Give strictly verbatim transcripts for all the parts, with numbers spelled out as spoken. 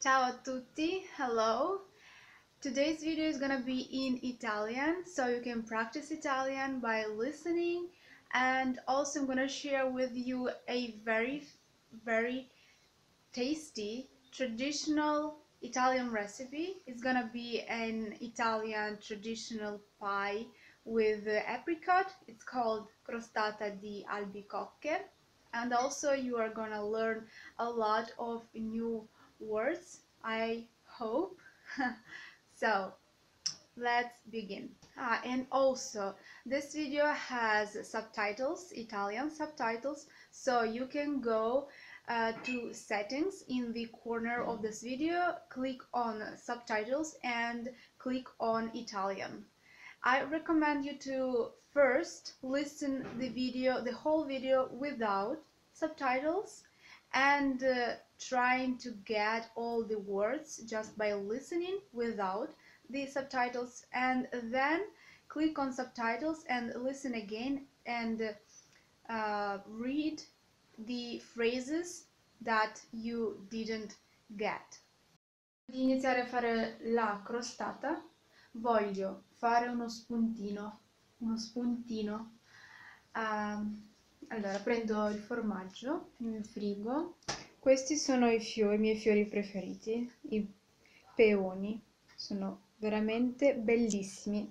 Ciao a tutti, hello. Today's video is gonna be in Italian, so you can practice Italian by listening, and also I'm gonna share with you a very, very tasty traditional Italian recipe. It's gonna be an Italian traditional pie with apricot. It's called crostata di albicocche, and also you are gonna learn a lot of new words, I hope. So let's begin. Ah, and also this video has subtitles, Italian subtitles, so you can go uh, to settings in the corner of this video, click on subtitles and click on Italian. I recommend you to first listen the video, the whole video without subtitles, and uh, trying to get all the words just by listening without the subtitles, and then click on subtitles and listen again and uh, read the phrases that you didn't get. Di iniziare a fare la crostata, voglio fare uno spuntino, uno spuntino. Um, allora prendo il formaggio nel frigo. Questi sono i fiori, i miei fiori preferiti, i peoni, sono veramente bellissimi.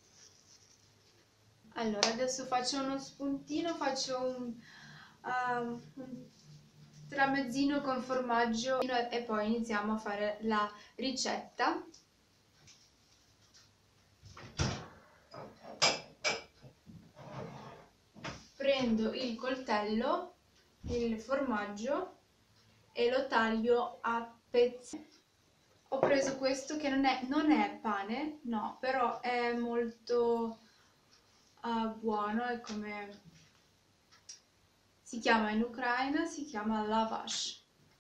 Allora adesso faccio uno spuntino, faccio un, um, un tramezzino con formaggio e poi iniziamo a fare la ricetta. Prendo il coltello, il formaggio e lo taglio a pezzi. Ho preso questo che non è, non è pane, no, però è molto uh, buono, è come si chiama in Ucraina, si chiama lavash.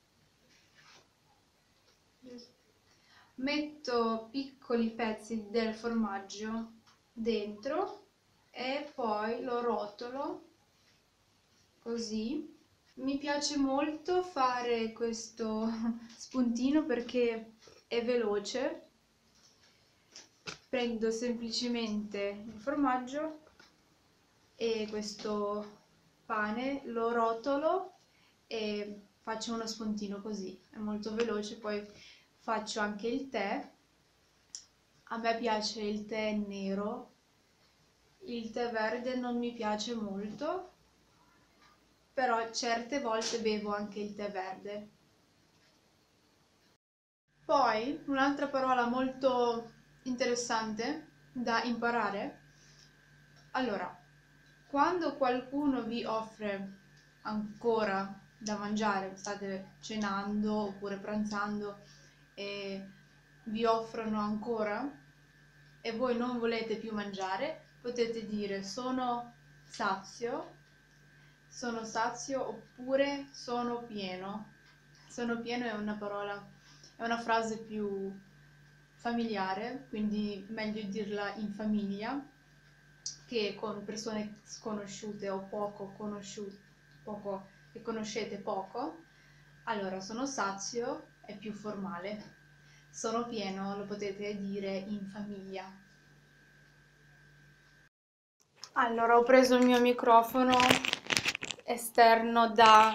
Metto piccoli pezzi del formaggio dentro e poi lo rotolo così. Mi piace molto fare questo spuntino perché è veloce. Prendo semplicemente il formaggio e questo pane, lo rotolo e faccio uno spuntino così. È molto veloce, poi faccio anche il tè. A me piace il tè nero, il tè verde non mi piace molto, però certe volte bevo anche il tè verde. Poi un'altra parola molto interessante da imparare. Allora, quando qualcuno vi offre ancora da mangiare, state cenando oppure pranzando e vi offrono ancora e voi non volete più mangiare, potete dire sono sazio, sono sazio oppure sono pieno. Sono pieno è una parola, è una frase più familiare, quindi meglio dirla in famiglia che con persone sconosciute o poco conosciute, poco, che conoscete poco. Allora, sono sazio è più formale, sono pieno lo potete dire in famiglia. Allora, ho preso il mio microfono esterno da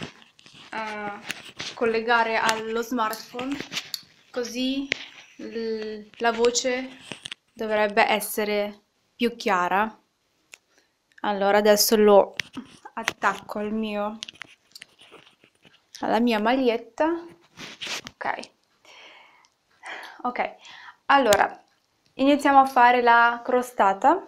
uh, collegare allo smartphone, così la voce dovrebbe essere più chiara. Allora adesso lo attacco al mio alla mia maglietta. Ok, ok, allora iniziamo a fare la crostata.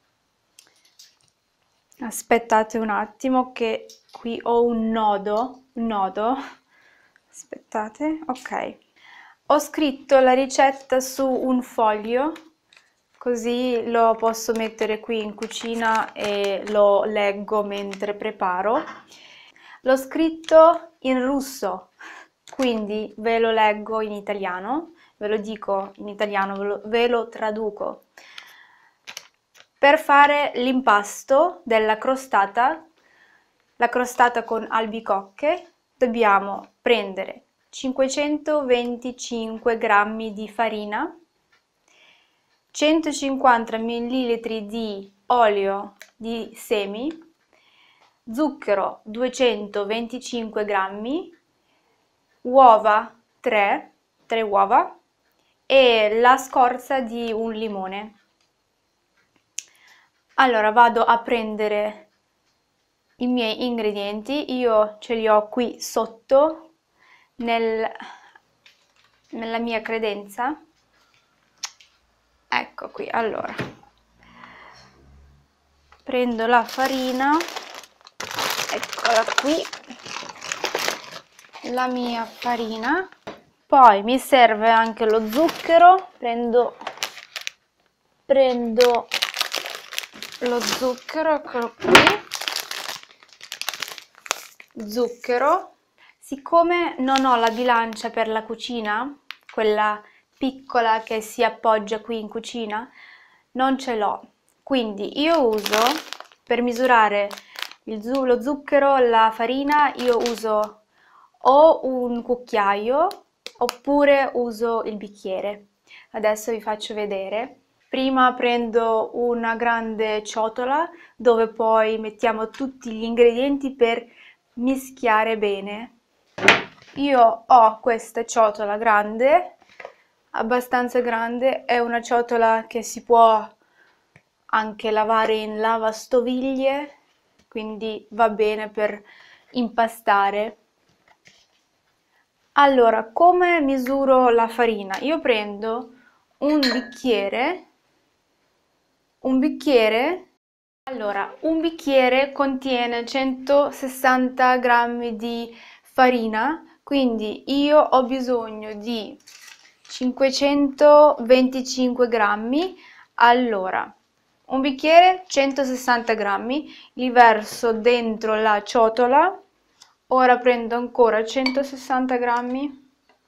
Aspettate un attimo che qui ho un nodo, un nodo. Aspettate, ok. Ho scritto la ricetta su un foglio, così lo posso mettere qui in cucina e lo leggo mentre preparo. L'ho scritto in russo, quindi ve lo leggo in italiano, ve lo dico in italiano, ve lo, ve lo traduco. Per fare l'impasto della crostata, la crostata con albicocche, dobbiamo prendere cinquecentoventicinque grammi di farina, centocinquanta millilitri di olio di semi, zucchero duecentoventicinque grammi, uova tre, tre uova e la scorza di un limone. Allora vado a prendere i miei ingredienti, io ce li ho qui sotto nel, nella mia credenza. Ecco qui, allora prendo la farina, eccola qui, la mia farina, poi mi serve anche lo zucchero, prendo, prendo lo zucchero, eccolo qui, zucchero. Siccome non ho la bilancia per la cucina, quella piccola che si appoggia qui in cucina, non ce l'ho, quindi io uso, per misurare il zu- lo zucchero, la farina, io uso o un cucchiaio oppure uso il bicchiere. Adesso vi faccio vedere. Prima prendo una grande ciotola dove poi mettiamo tutti gli ingredienti per mischiare bene. Io ho questa ciotola grande, abbastanza grande, è una ciotola che si può anche lavare in lavastoviglie, quindi va bene per impastare. Allora, come misuro la farina? Io prendo un bicchiere, un bicchiere, allora, un bicchiere contiene centosessanta grammi di farina, quindi io ho bisogno di cinquecentoventicinque grammi. Allora, un bicchiere, centosessanta grammi, li verso dentro la ciotola. Ora prendo ancora centosessanta grammi.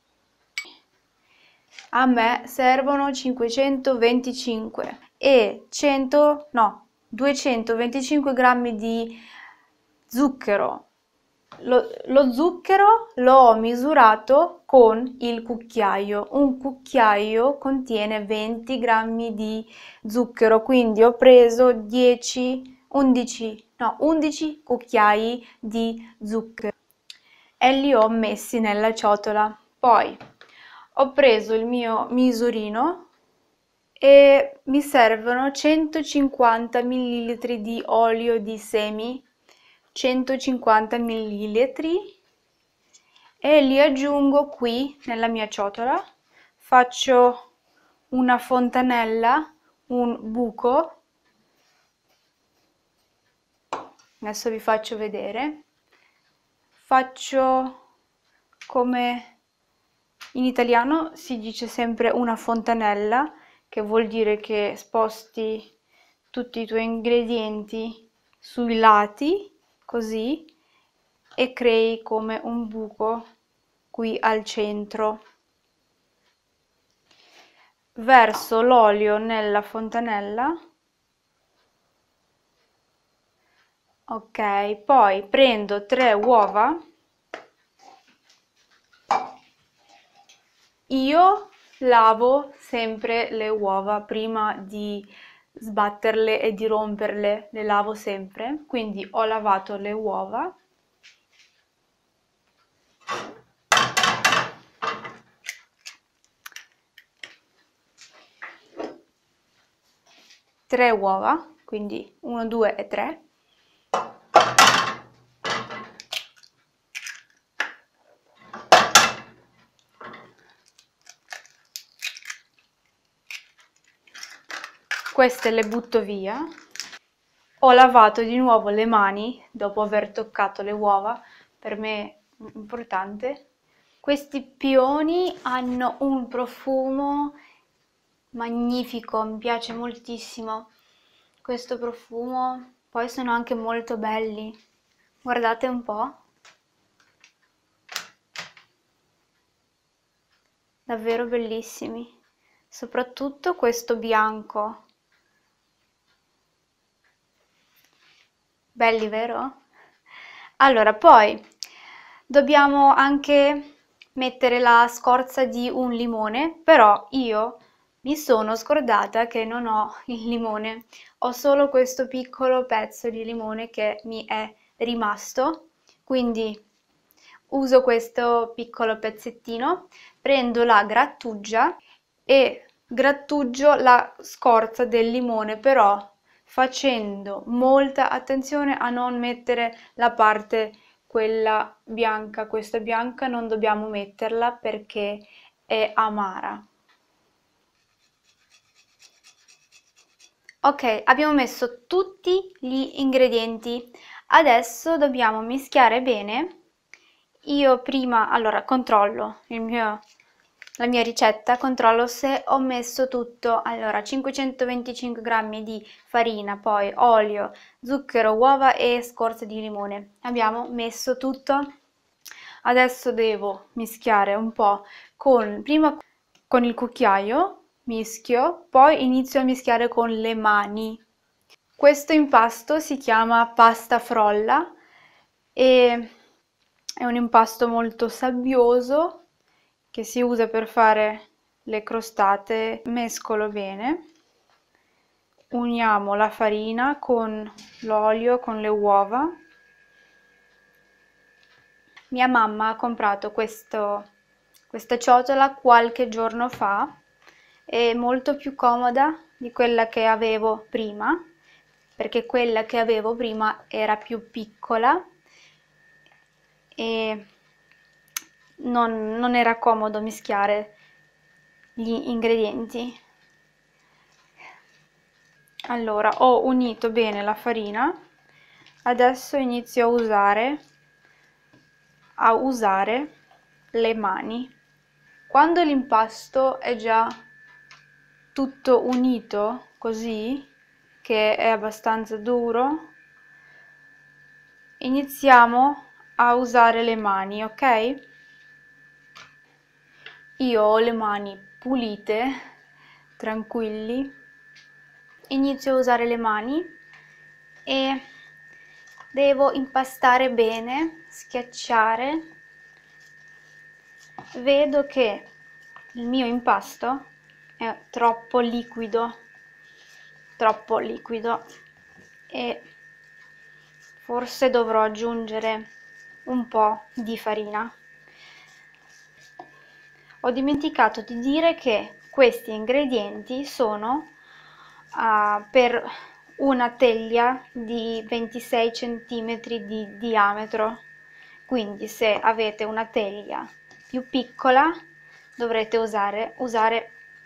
A me servono cinquecentoventicinque e cento, no, duecentoventicinque grammi di zucchero. Lo, lo zucchero l'ho misurato con il cucchiaio. Un cucchiaio contiene venti grammi di zucchero, quindi ho preso dieci, undici, no, undici cucchiai di zucchero e li ho messi nella ciotola. Poi ho preso il mio misurino e mi servono centocinquanta millilitri di olio di semi, centocinquanta millilitri, e li aggiungo qui nella mia ciotola. Faccio una fontanella, un buco. Adesso vi faccio vedere. Faccio come in italiano si dice sempre una fontanella, che vuol dire che sposti tutti i tuoi ingredienti sui lati, così, e crei come un buco qui al centro. Verso l'olio nella fontanella. Ok, poi prendo tre uova. Io lavo sempre le uova prima di sbatterle e di romperle, le lavo sempre, quindi ho lavato le uova. Tre uova, quindi uno, due e tre. Queste le butto via. Ho lavato di nuovo le mani dopo aver toccato le uova, per me è importante. Questi pioni hanno un profumo magnifico, mi piace moltissimo questo profumo, poi sono anche molto belli, guardate un po', davvero bellissimi, soprattutto questo bianco, belli vero? Allora poi dobbiamo anche mettere la scorza di un limone, però io mi sono scordata che non ho il limone, ho solo questo piccolo pezzo di limone che mi è rimasto, quindi uso questo piccolo pezzettino, prendo la grattugia e grattugio la scorza del limone, però facendo molta attenzione a non mettere la parte quella bianca, questa bianca non dobbiamo metterla perché è amara. Ok, abbiamo messo tutti gli ingredienti, adesso dobbiamo mischiare bene. Io prima, allora, controllo il mio, la mia ricetta, controllo se ho messo tutto. Allora, cinquecentoventicinque grammi di farina, poi olio, zucchero, uova e scorza di limone. Abbiamo messo tutto. Adesso devo mischiare un po' con, prima con il cucchiaio, mischio, poi inizio a mischiare con le mani. Questo impasto si chiama pasta frolla e è un impasto molto sabbioso che si usa per fare le crostate. Mescolo bene, uniamo la farina con l'olio, con le uova. Mia mamma ha comprato questo, questa ciotola qualche giorno fa, è molto più comoda di quella che avevo prima, perché quella che avevo prima era più piccola e non, non era comodo mischiare gli ingredienti. Allora, ho unito bene la farina, adesso inizio a usare, a usare le mani. Quando l'impasto è già tutto unito, così, che è abbastanza duro, iniziamo a usare le mani, ok? Io ho le mani pulite, tranquilli. Inizio a usare le mani e devo impastare bene, schiacciare. Vedo che il mio impasto è troppo liquido, troppo liquido e forse dovrò aggiungere un po' di farina. Ho dimenticato di dire che questi ingredienti sono uh, per una teglia di ventisei centimetri di diametro, quindi se avete una teglia più piccola dovrete usare, usare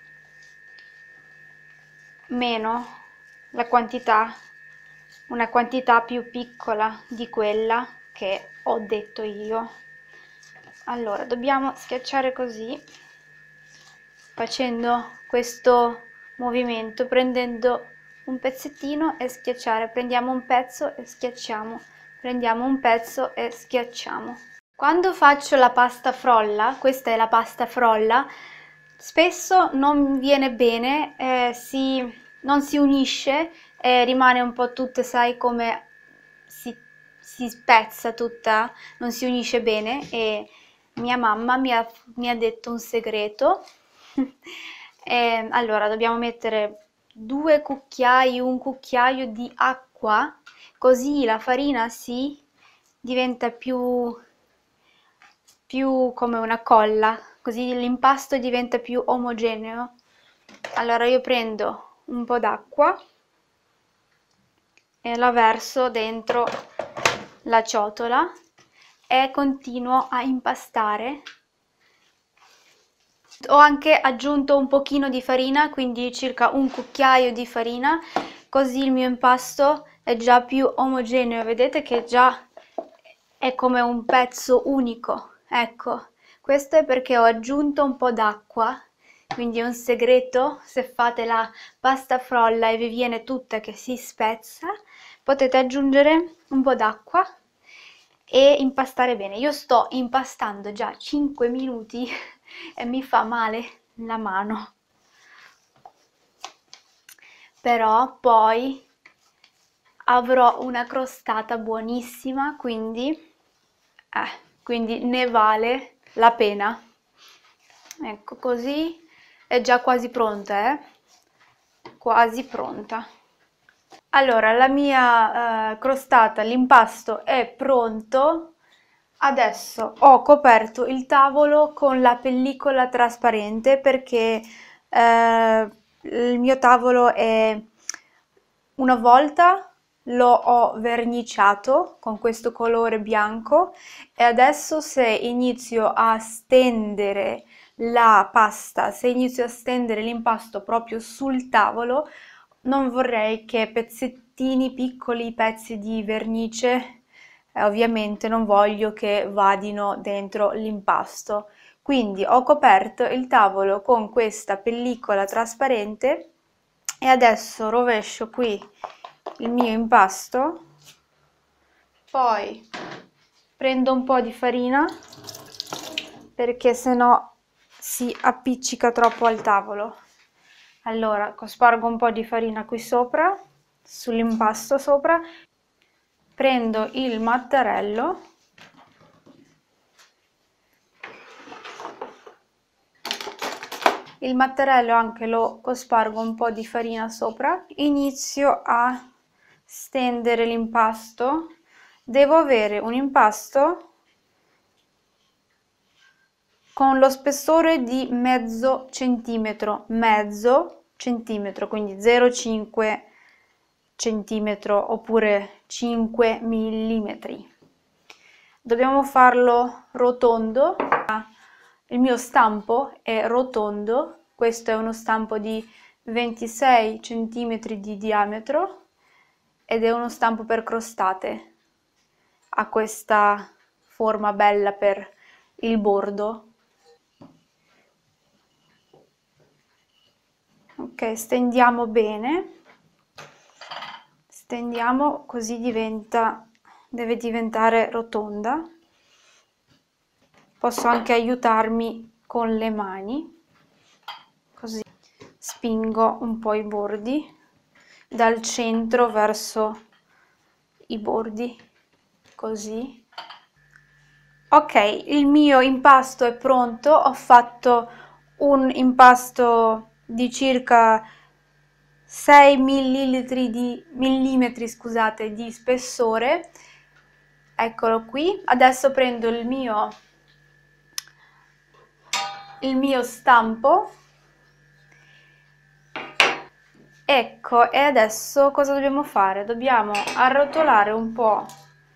meno la quantità, una quantità più piccola di quella che ho detto io. Allora, dobbiamo schiacciare così, facendo questo movimento, prendendo un pezzettino e schiacciare. Prendiamo un pezzo e schiacciamo, prendiamo un pezzo e schiacciamo. Quando faccio la pasta frolla, questa è la pasta frolla, spesso non viene bene, eh, si, non si unisce e rimane un po' tutta, sai come si, si spezza tutta, non si unisce bene e mia mamma mi ha, mi ha detto un segreto. E, allora, dobbiamo mettere due cucchiai, un cucchiaio di acqua, così la farina si diventa più, più come una colla, così l'impasto diventa più omogeneo. Allora io prendo un po' d'acqua e la verso dentro la ciotola e continuo a impastare. Ho anche aggiunto un pochino di farina, quindi circa un cucchiaio di farina, così il mio impasto è già più omogeneo. Vedete che già è come un pezzo unico. Ecco, questo è perché ho aggiunto un po' d'acqua, quindi è un segreto. Se fate la pasta frolla e vi viene tutta che si spezza, potete aggiungere un po' d'acqua e impastare bene. Io sto impastando già cinque minuti e mi fa male la mano, però poi avrò una crostata buonissima, quindi, eh, quindi ne vale la pena. Ecco, così è già quasi pronta, eh? Quasi pronta. Allora, la mia eh, crostata, l'impasto è pronto. Adesso ho coperto il tavolo con la pellicola trasparente perché eh, il mio tavolo è una volta lo ho verniciato con questo colore bianco e adesso se inizio a stendere la pasta, se inizio a stendere l'impasto proprio sul tavolo, non vorrei che pezzettini, piccoli pezzi di vernice, eh, ovviamente non voglio che vadino dentro l'impasto. Quindi ho coperto il tavolo con questa pellicola trasparente e adesso rovescio qui il mio impasto, poi prendo un po' di farina perché sennò si appiccica troppo al tavolo. Allora spargo un po' di farina qui sopra, sull'impasto sopra, prendo il mattarello, il mattarello anche lo cospargo un po' di farina sopra, inizio a stendere l'impasto. Devo avere un impasto con lo spessore di mezzo centimetro, mezzo centimetro, quindi zero virgola cinque centimetro oppure cinque millimetri. Dobbiamo farlo rotondo. Il mio stampo è rotondo, questo è uno stampo di ventisei centimetri di diametro ed è uno stampo per crostate. Ha questa forma bella per il bordo. Ok, stendiamo bene, stendiamo così diventa, deve diventare rotonda. Posso anche aiutarmi con le mani, così spingo un po' i bordi dal centro verso i bordi, così. Ok, il mio impasto è pronto, ho fatto un impasto di circa sei millilitri di millimetri, scusate, di spessore. Eccolo qui. Adesso prendo il mio il mio stampo. Ecco, e adesso cosa dobbiamo fare? Dobbiamo arrotolare un po'.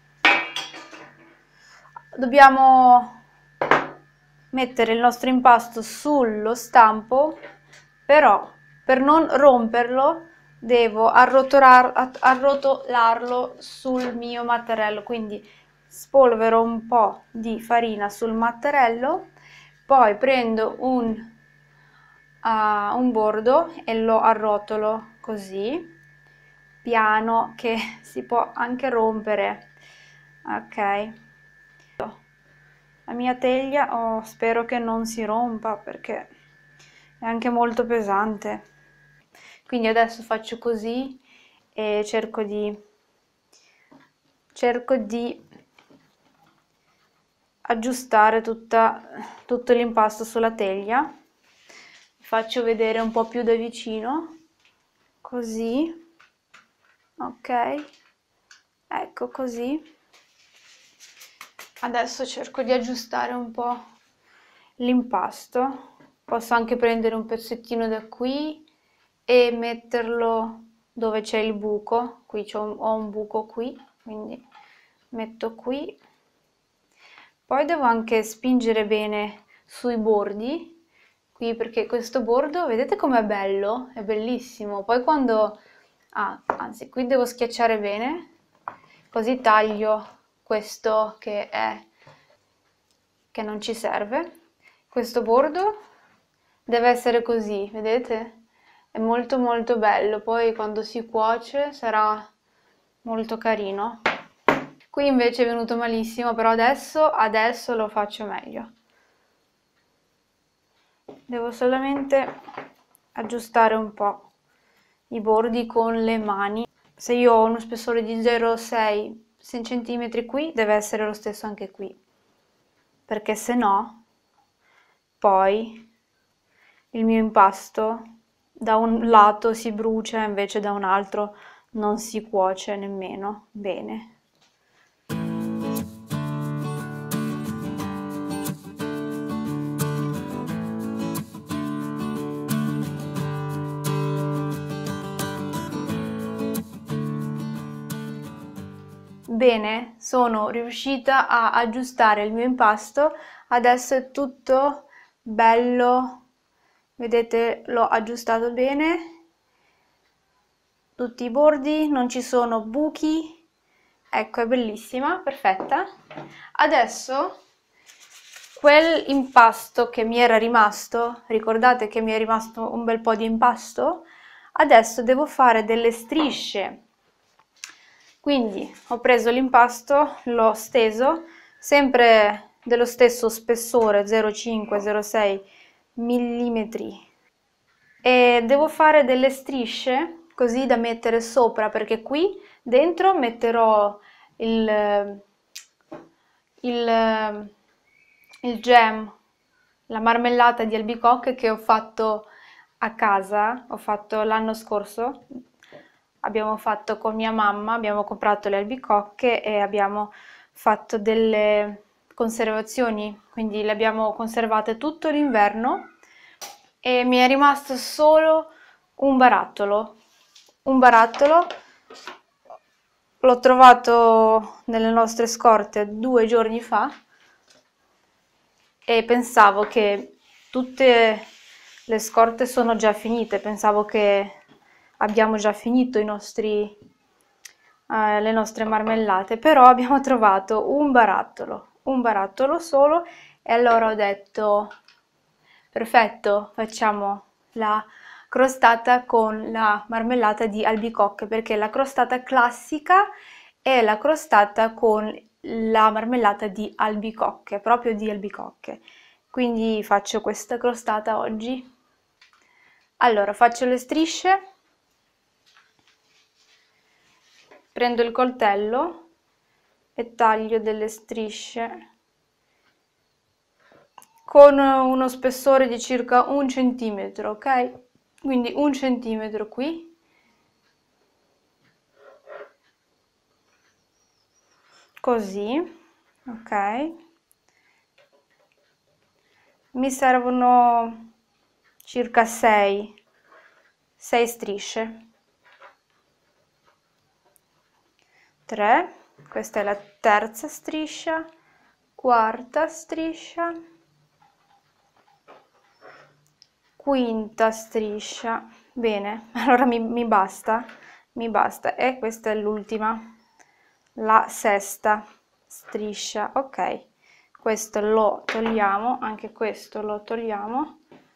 Dobbiamo mettere il nostro impasto sullo stampo, però per non romperlo devo arrotolar, arrotolarlo sul mio mattarello, quindi spolvero un po' di farina sul mattarello, poi prendo un, uh, un bordo e lo arrotolo così, piano, che si può anche rompere. Ok, la mia teglia, oh, spero che non si rompa perché è anche molto pesante. Quindi adesso faccio così e cerco di cerco di aggiustare tutta, tutto l'impasto sulla teglia. Faccio vedere un po' più da vicino, così, ok, ecco così. Adesso cerco di aggiustare un po' l'impasto. Posso anche prendere un pezzettino da qui e metterlo dove c'è il buco. Qui un, ho un buco qui, quindi metto qui. Poi devo anche spingere bene sui bordi, qui, perché questo bordo, vedete com'è bello? È bellissimo. Poi quando... Ah, anzi, qui devo schiacciare bene, così taglio questo che è che non ci serve. Questo bordo deve essere così, vedete? È molto molto bello, poi quando si cuoce sarà molto carino. Qui invece è venuto malissimo, però adesso, adesso lo faccio meglio. Devo solamente aggiustare un po' i bordi con le mani. Se io ho uno spessore di zero virgola sei centimetri qui, deve essere lo stesso anche qui, perché se no poi il mio impasto da un lato si brucia, invece da un altro non si cuoce nemmeno bene. Bene, sono riuscita a aggiustare il mio impasto, adesso è tutto bello, vedete, l'ho aggiustato bene, tutti i bordi, non ci sono buchi, ecco, è bellissima, perfetta. Adesso quel impasto che mi era rimasto, ricordate che mi è rimasto un bel po' di impasto? Adesso devo fare delle strisce. Quindi ho preso l'impasto, l'ho steso, sempre dello stesso spessore, zero virgola cinque zero virgola sei millimetri, e devo fare delle strisce così da mettere sopra, perché qui dentro metterò il, il, il jam, la marmellata di albicocche che ho fatto a casa, ho fatto l'anno scorso. Abbiamo fatto con mia mamma, abbiamo comprato le albicocche e abbiamo fatto delle conservazioni, quindi le abbiamo conservate tutto l'inverno e mi è rimasto solo un barattolo. Un barattolo l'ho trovato nelle nostre scorte due giorni fa e pensavo che tutte le scorte sono già finite, pensavo che abbiamo già finito i nostri, eh, le nostre marmellate, però abbiamo trovato un barattolo, un barattolo solo e allora ho detto perfetto, facciamo la crostata con la marmellata di albicocche, perché la crostata classica è la crostata con la marmellata di albicocche, proprio di albicocche. Quindi faccio questa crostata oggi. Allora, faccio le strisce. Prendo il coltello e taglio delle strisce con uno spessore di circa un centimetro, ok? Quindi un centimetro qui, così, ok? Mi servono circa sei strisce. tre, questa è la terza striscia, quarta striscia, quinta striscia. Bene, allora mi, mi basta, mi basta. E questa è l'ultima, la sesta striscia. Ok, questo lo togliamo, anche questo lo togliamo.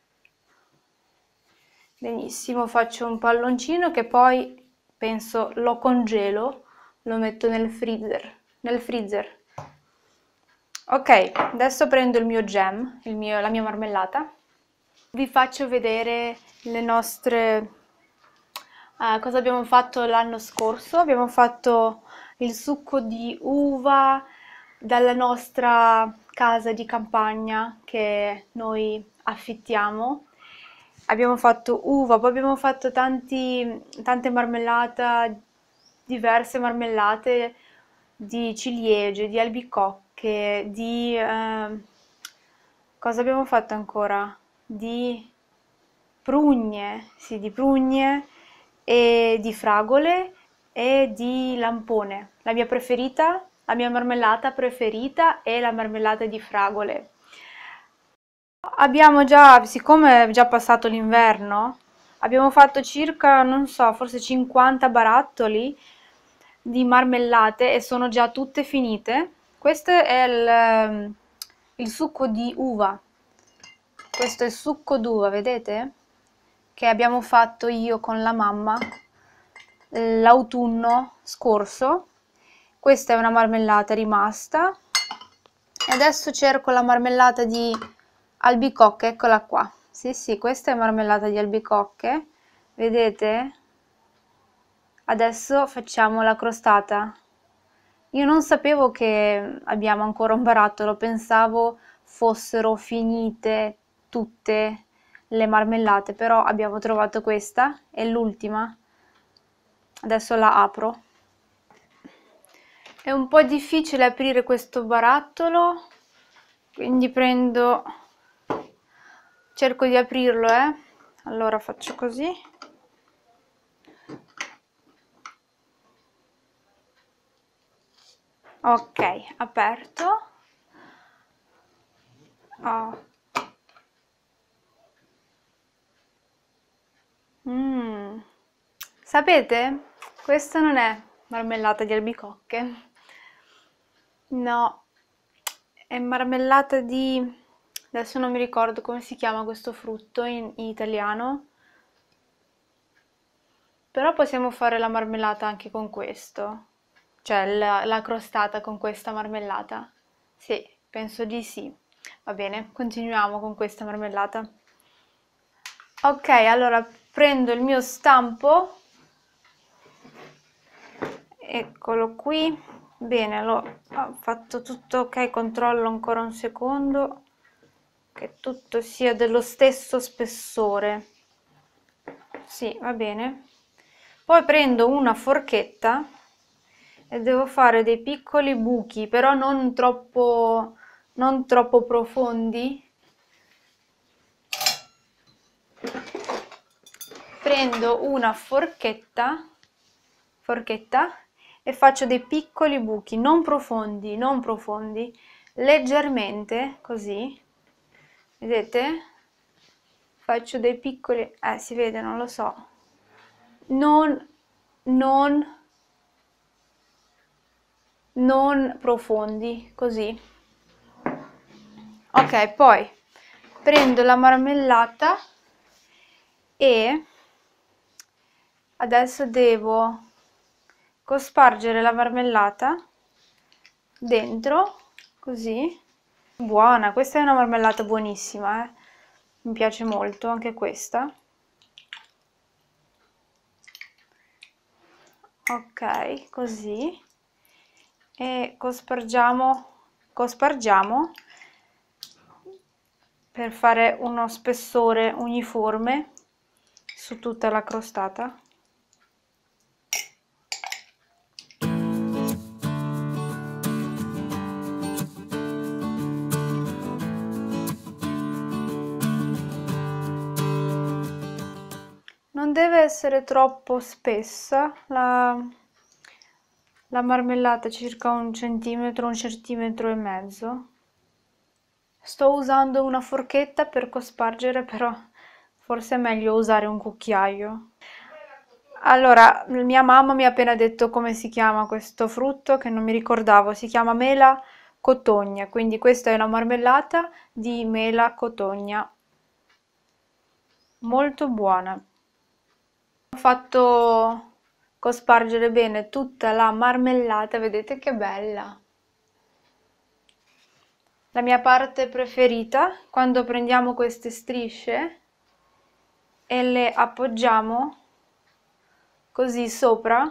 Benissimo, faccio un palloncino che poi penso lo congelo, lo metto nel freezer, nel freezer. Ok, adesso prendo il mio jam, il mio, la mia marmellata. Vi faccio vedere le nostre, uh, cosa abbiamo fatto l'anno scorso. Abbiamo fatto il succo di uva dalla nostra casa di campagna che noi affittiamo. Abbiamo fatto uva, poi abbiamo fatto tanti, tante marmellate, diverse marmellate di ciliegie, di albicocche, di... Eh, cosa abbiamo fatto ancora? Di prugne, sì, di prugne e di fragole e di lampone. La mia preferita, la mia marmellata preferita è la marmellata di fragole. Abbiamo già, siccome è già passato l'inverno, abbiamo fatto circa, non so, forse cinquanta barattoli di marmellate e sono già tutte finite. Questo è il, il succo di uva. Questo è il succo d'uva, vedete? Che abbiamo fatto io con la mamma l'autunno scorso. Questa è una marmellata rimasta. E adesso cerco la marmellata di albicocche, eccola qua. Sì, sì, questa è marmellata di albicocche, vedete? Adesso facciamo la crostata. Io non sapevo che abbiamo ancora un barattolo, pensavo fossero finite tutte le marmellate, però abbiamo trovato questa, è l'ultima. Adesso la apro. È un po' difficile aprire questo barattolo, quindi prendo, cerco di aprirlo, eh. Allora faccio così. Ok, aperto. Oh. Mm. Sapete? Questa non è marmellata di albicocche. No, è marmellata di... adesso non mi ricordo come si chiama questo frutto in, in italiano. Però possiamo fare la marmellata anche con questo. Cioè la, la crostata con questa marmellata. Sì, penso di sì. Va bene, continuiamo con questa marmellata. Ok, allora prendo il mio stampo. Eccolo qui. Bene, l'ho fatto tutto ok, controllo ancora un secondo che tutto sia dello stesso spessore. Sì, va bene. Poi prendo una forchetta e devo fare dei piccoli buchi, però non troppo, non troppo profondi. Prendo una forchetta, forchetta e faccio dei piccoli buchi, non profondi, non profondi, leggermente così, vedete? Faccio dei piccoli, eh si vede, non lo so, non, non, non profondi, così. Ok, poi prendo la marmellata e adesso devo cospargere la marmellata dentro, così. Buona, questa è una marmellata buonissima, eh? Mi piace molto anche questa. Ok, così. E cospargiamo, cospargiamo per fare uno spessore uniforme su tutta la crostata. Non deve essere troppo spessa la, la marmellata, circa un centimetro, un centimetro e mezzo. Sto usando una forchetta per cospargere, però forse è meglio usare un cucchiaio. Allora, mia mamma mi ha appena detto come si chiama questo frutto, che non mi ricordavo, si chiama mela cotogna, quindi questa è una marmellata di mela cotogna, molto buona. Ho fatto cospargere bene tutta la marmellata, vedete che bella! La mia parte preferita, quando prendiamo queste strisce e le appoggiamo così sopra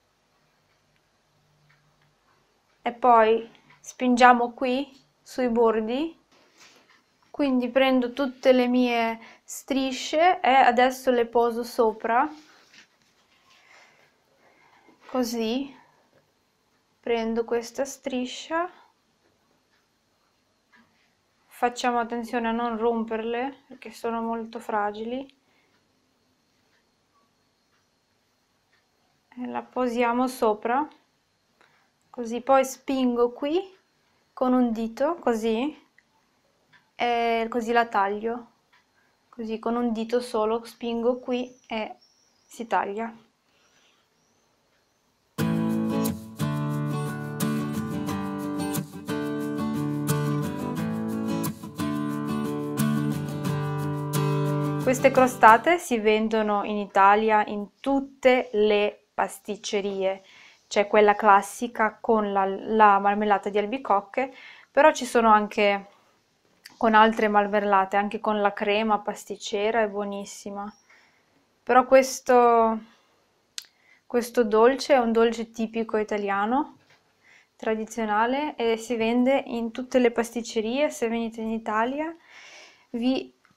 e poi spingiamo qui sui bordi, quindi prendo tutte le mie strisce e adesso le poso sopra, così, prendo questa striscia, facciamo attenzione a non romperle perché sono molto fragili e la posiamo sopra, così poi spingo qui con un dito, così, e così la taglio, così con un dito solo spingo qui e si taglia. Queste crostate si vendono in Italia in tutte le pasticcerie, c'è quella classica con la, la marmellata di albicocche, però ci sono anche con altre marmellate, anche con la crema pasticcera, è buonissima. Però questo, questo dolce è un dolce tipico italiano, tradizionale, e si vende in tutte le pasticcerie. Se venite in Italia vi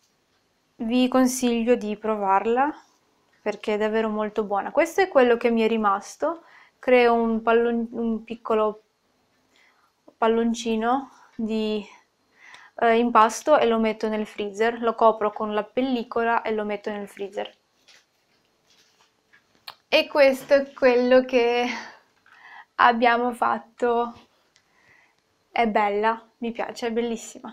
vi consiglio di provarla perché è davvero molto buona. Questo è quello che mi è rimasto. Creo un, pallon un piccolo palloncino di eh, impasto e lo metto nel freezer, lo copro con la pellicola e lo metto nel freezer. E questo è quello che abbiamo fatto. È bella, mi piace, è bellissima.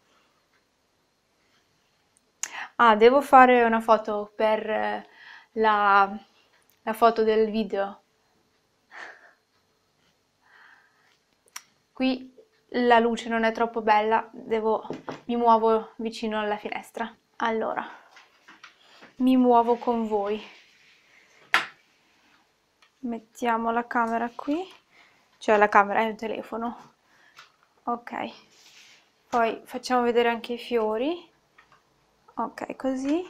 Ah, devo fare una foto per eh, la, la foto del video. Qui la luce non è troppo bella, devo, mi muovo vicino alla finestra. Allora, mi muovo con voi. Mettiamo la camera qui, cioè la camera è il telefono. Ok, poi facciamo vedere anche i fiori. Ok, così.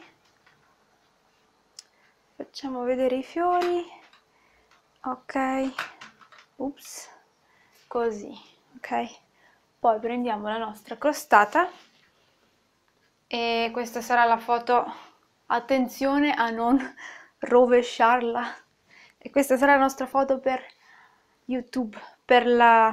Facciamo vedere i fiori. Ok, ups, così, ok. Poi prendiamo la nostra crostata e questa sarà la foto. Attenzione a non rovesciarla. E questa sarà la nostra foto per YouTube, per la...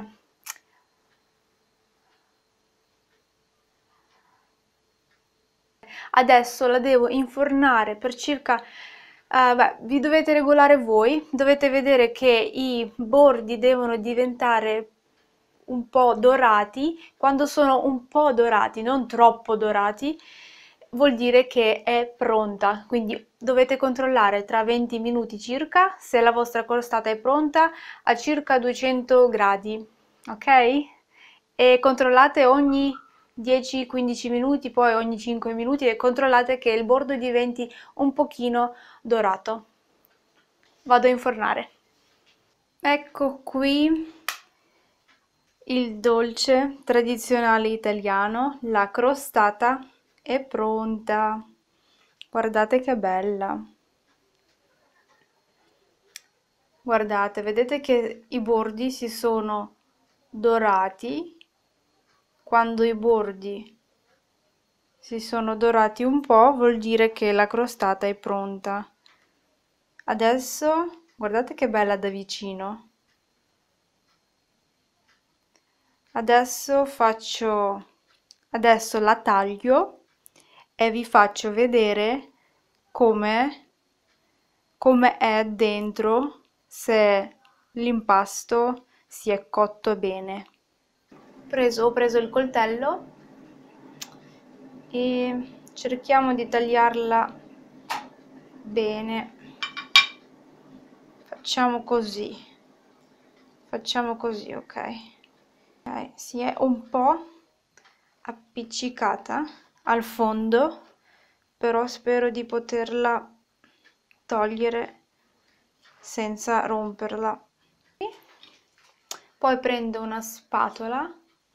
Adesso la devo infornare per circa... Uh, beh, vi dovete regolare voi, dovete vedere che i bordi devono diventare un po' dorati. Quando sono un po' dorati, non troppo dorati, vuol dire che è pronta. Quindi dovete controllare tra venti minuti circa se la vostra crostata è pronta a circa duecento gradi, ok? E controllate ogni dieci quindici minuti, poi ogni cinque minuti, e controllate che il bordo diventi un pochino dorato. Vado a infornare. Ecco qui il dolce tradizionale italiano, la crostata è pronta. Guardate che bella. Guardate, vedete che i bordi si sono dorati. Quando i bordi si sono dorati un po', vuol dire che la crostata è pronta. Adesso, guardate che bella da vicino. Adesso faccio, adesso la taglio e vi faccio vedere come, come è dentro, se l'impasto si è cotto bene. Preso, ho preso il coltello e cerchiamo di tagliarla bene. Facciamo così, facciamo così, ok. Ok, si è un po' appiccicata al fondo, però spero di poterla togliere senza romperla. Poi prendo una spatola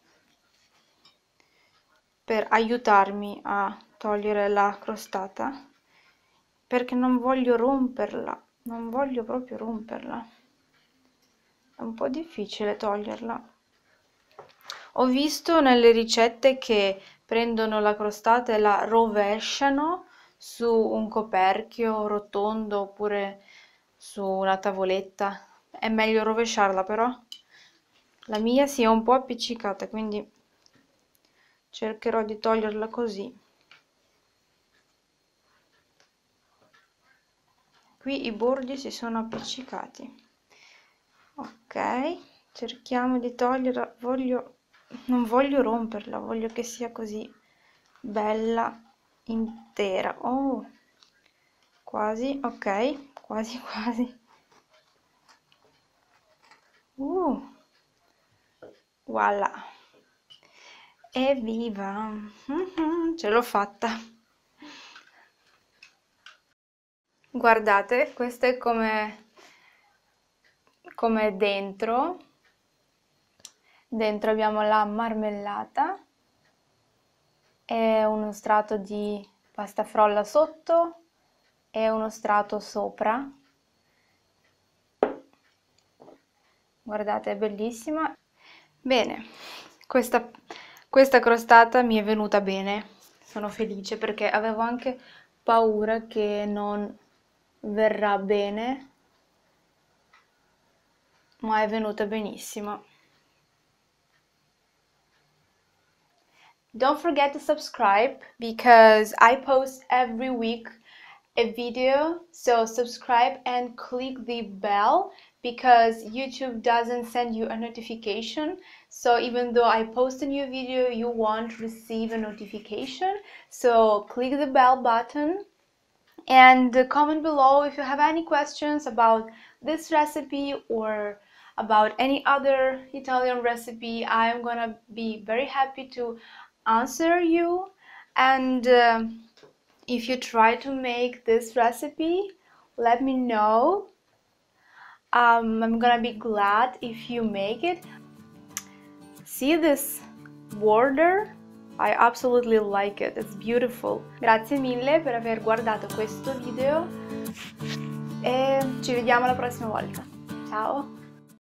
per aiutarmi a togliere la crostata, perché non voglio romperla, non voglio proprio romperla. È un po' difficile toglierla. Ho visto nelle ricette che prendono la crostata e la rovesciano su un coperchio rotondo oppure su una tavoletta. È meglio rovesciarla, però la mia si è un po' appiccicata, quindi cercherò di toglierla così. Qui i bordi si sono appiccicati. Ok, cerchiamo di toglierla. Voglio, non voglio romperla, voglio che sia così bella intera. Oh, quasi, ok, quasi quasi. Uh, voilà. Evviva! Mm-hmm, ce l'ho fatta. Guardate, questo è come come dentro. Dentro abbiamo la marmellata e uno strato di pasta frolla sotto e uno strato sopra. Guardate, è bellissima. Bene, questa, questa crostata mi è venuta bene. sono felice perché avevo anche paura che non verrà bene, ma è venuta benissimo. Don't forget to subscribe because I post every week a video, so subscribe and click the bell because YouTube doesn't send you a notification. So even though I post a new video, you won't receive a notification. So click the bell button and comment below if you have any questions about this recipe or about any other Italian recipe. I'm gonna be very happy to answer you. And uh, if you try to make this recipe, let me know. Um, I'm gonna be glad if you make it. See this border? I absolutely like it, it's beautiful. Grazie mille per aver guardato questo video e ci vediamo la prossima volta. Ciao!